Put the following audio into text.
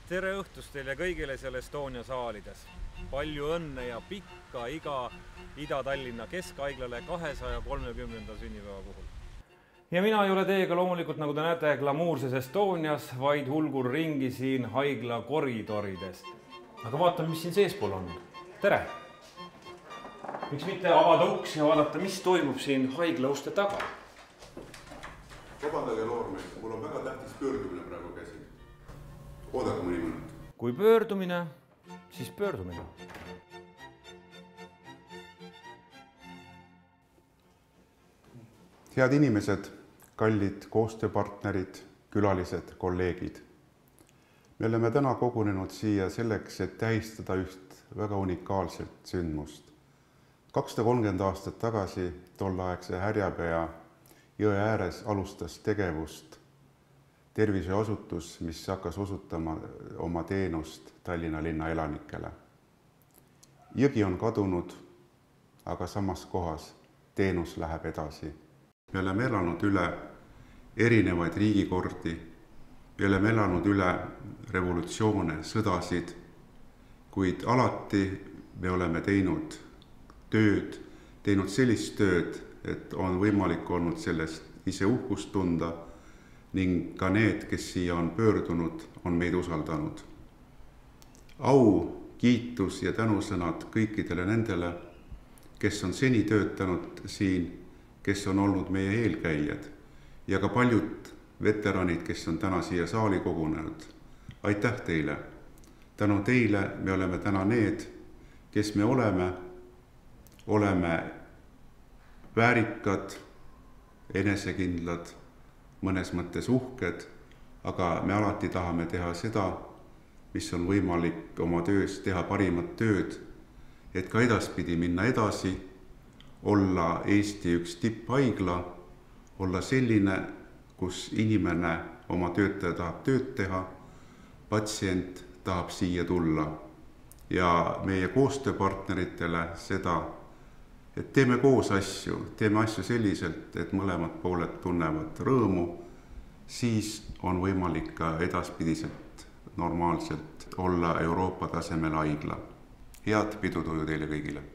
Tere õhtust teile kõigile seal Estonia saalides. Palju õnne ja pikka iga Ida-Tallinna Keskhaiglale 230. sünnipäeva puhul. Ja mina ei ole teiega loomulikult, nagu te näete, glamuurses Estonias, vaid hulgur ringi siin haigla koridorides. Aga vaatame, mis siin seespool on. Tere! Miks mitte avada uks ja vaadata, mis toimub siin haigla uste taga? Vabandage noormees, mul on väga tähtis pöördumine praegu käsil. Oodake mõni minut. Kui pöördumine, siis pöördumine. Head inimesed, kallid koostööpartnerid, külalised, kolleegid. Me oleme täna kogunenud siia selleks, et tähistada üht väga unikaalset sündmust. 230 aastat tagasi tolleaegse Härjapea jõe ääres alustas tegevust tervishoiuasutus, mis hakkas osutama oma teenust Tallinna linna elanikele. Jõgi on kadunud, aga samas kohas teenus läheb edasi. Me oleme elanud üle erinevaid riigikordi, me oleme elanud üle revolutsioone, sõdasid, kuid alati me oleme teinud tööd, teinud sellist tööd, et on võimalik olnud sellest ise uhkust tunda ning ka need, kes siia on pöördunud, on meid usaldanud. Au, kiitus ja tänusõnad kõikidele nendele, kes on seni töötanud siin, kes on olnud meie eelkäijad ja ka paljud veteranid, kes on täna siia saali kogunenud. Aitäh teile! Tänu teile me oleme täna need, kes me oleme väärikad, enesekindlad, mõnes mõttes uhked, aga me alati tahame teha seda, mis on võimalik oma töös teha parimat tööd, et ka edaspidi minna edasi, olla Eesti üks tipphaigla, olla selline, kus inimene, oma töötaja tahab tööd teha, patsient tahab siia tulla. Ja meie koostööpartneritele seda, et teeme koos asju selliselt, et mõlemad pooled tunnevad rõõmu, siis on võimalik ka edaspidiselt normaalselt olla Euroopa tasemel haigla. Head pidutuju teile kõigile!